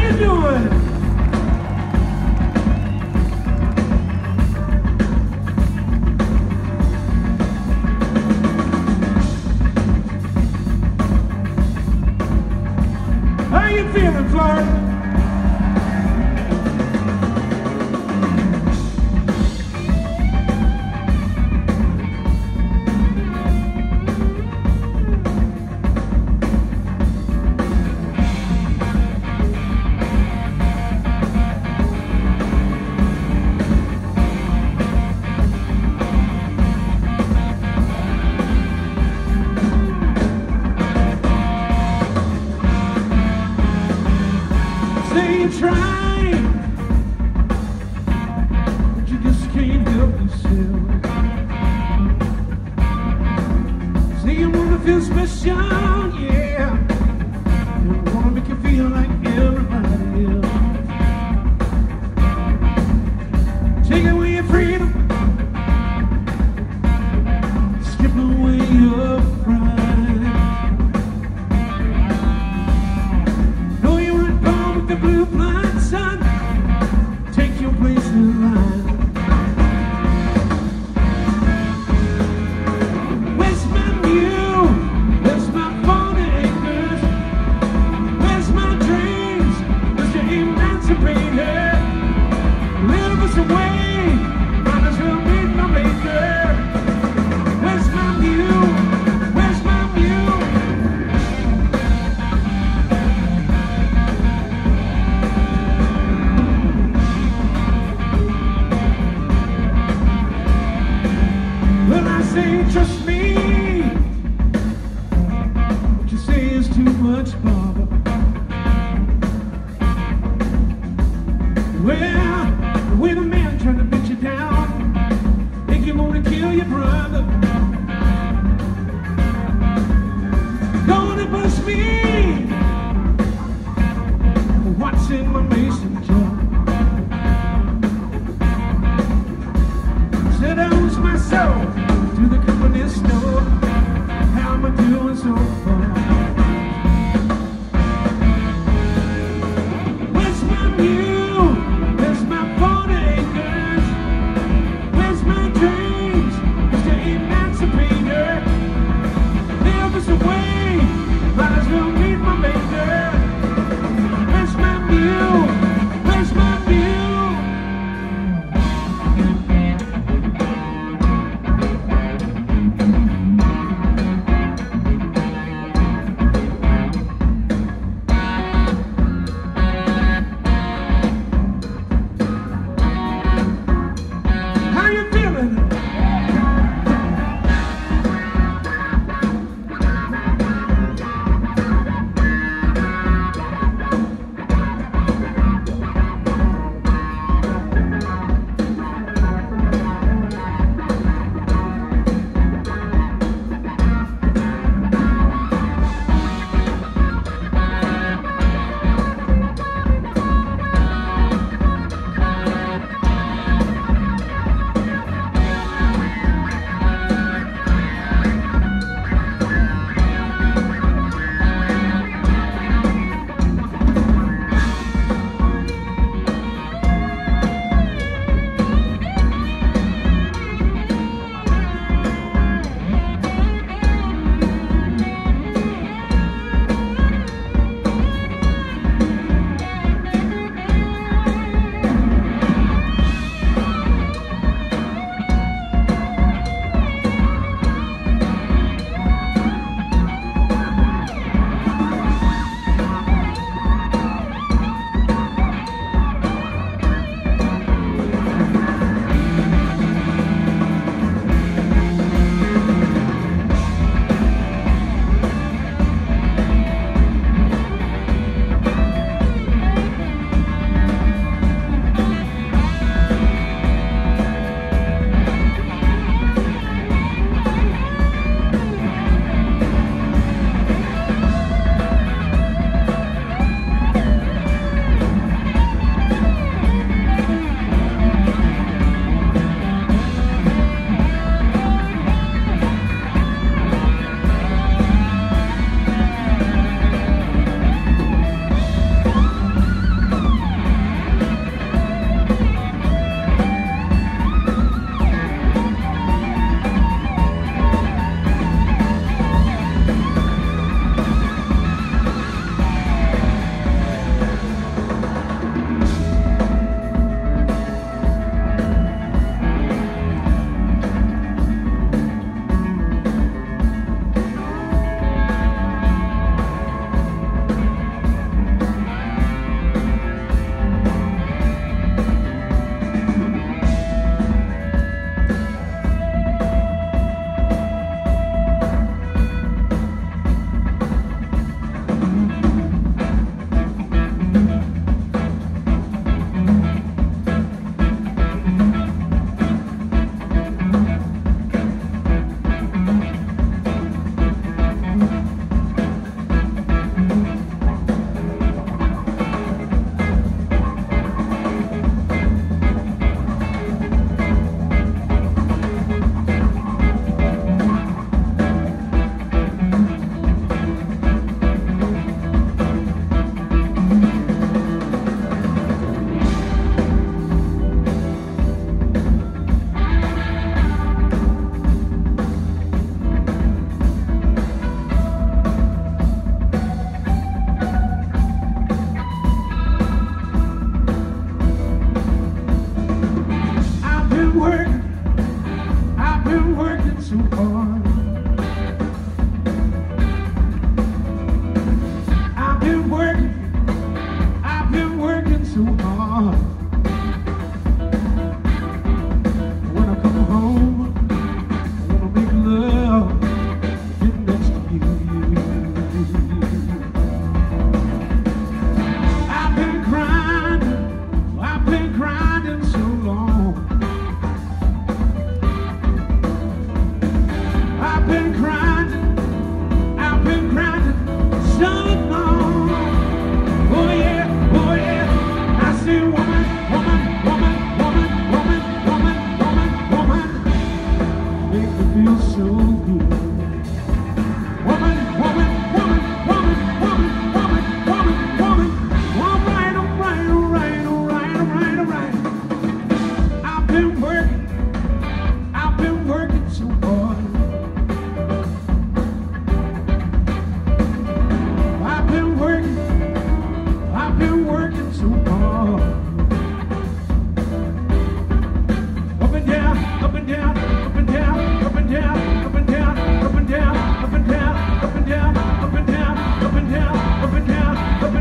you doing? How you feeling, Florida? Say you're trying, but you just can't help yourself. Say you wanna feel special, yeah. You wanna make you feel like everybody else. Take away your freedom, strip away your pride. The blue blind sun, take your place in line. Where's my mule? Where's my 40 acres? Where's my dreams? Mr. Emancipator? Live us away, might as well meet my maker. Where's my mule? Where's my mule? Well, I say, trust me. What you say is too much bother. Well, with a man trying to beat you down, think you want to kill your brother. Gonna bust me. What's in my mason jar? Said I lose my soul to the company store. How am I doing so far? Where's my mule? Where's my 40 acres? Where's my dreams? Mr. Emancipator? Live us away, might as well be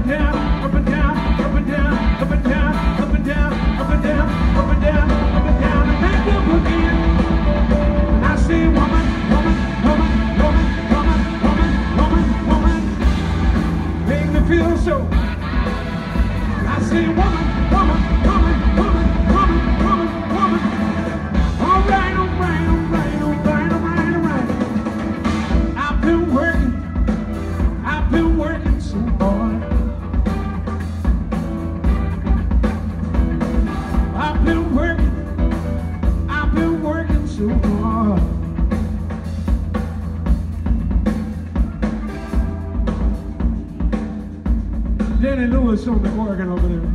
down, up and down, up and down, up and down, up and down, up and down, up and down, up and down, and back up again. And I say, woman, woman, woman, woman, woman, woman, woman, woman, make me feel so. I say, woman, woman, woman, woman, woman, woman, woman. All right, all right, all right, all right, all right, all right. I've been working so hard. I've been working so hard. Danny Lewis on the organ over there.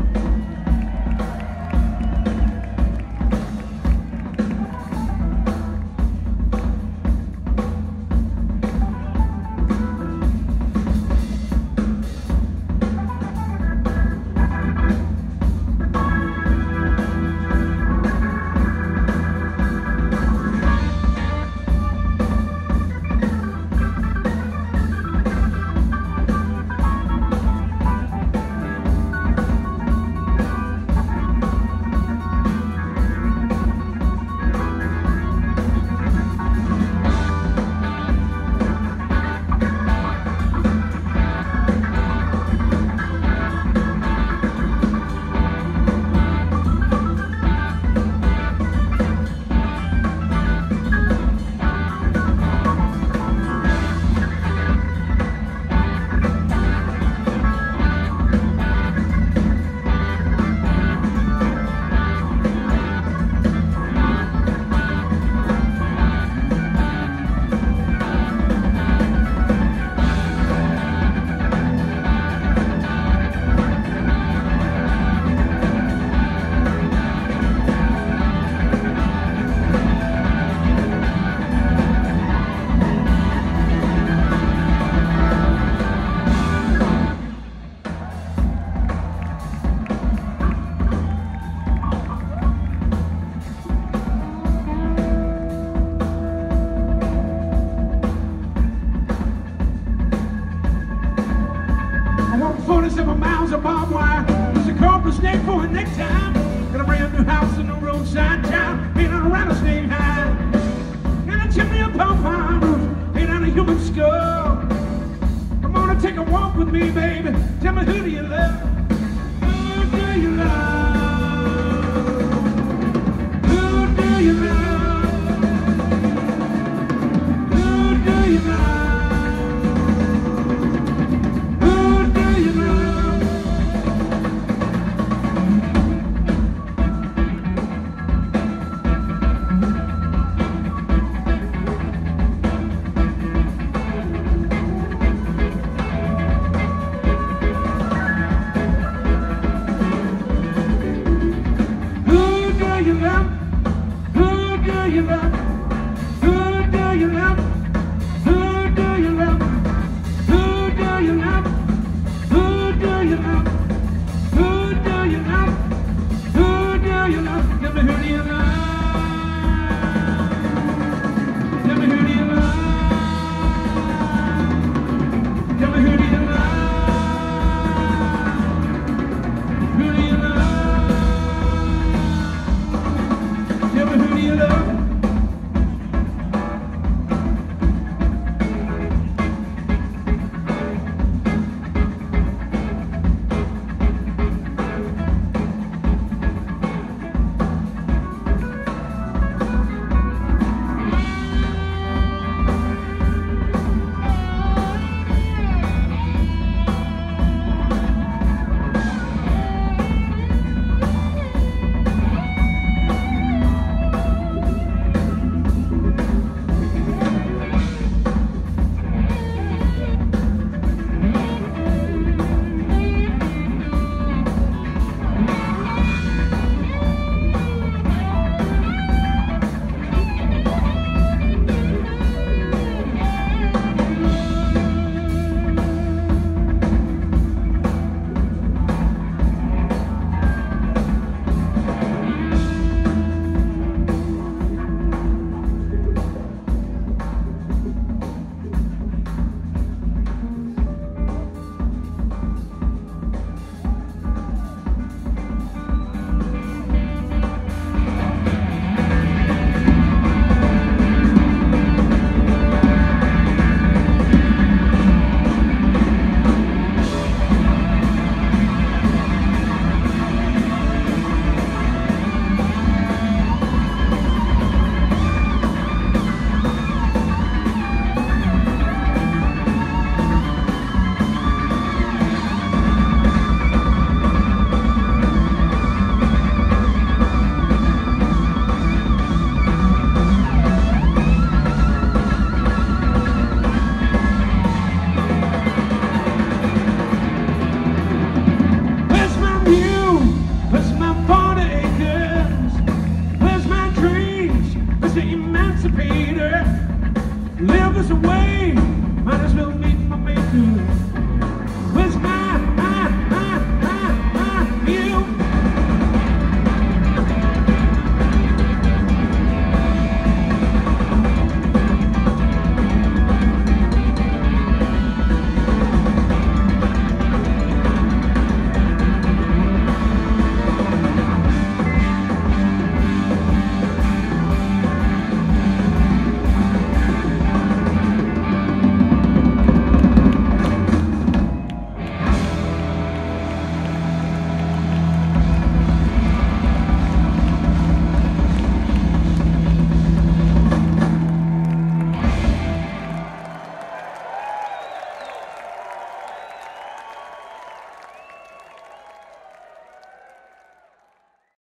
I walked 47 miles of barbed wire. There's a cobra snake for a necktie. Got a brand new house in the roadside town, made out of rattlesnake hide. Got a chimney upon my roof, made out of human skull. Come on and take a walk with me, baby. Tell me, who do you love? Who do you love?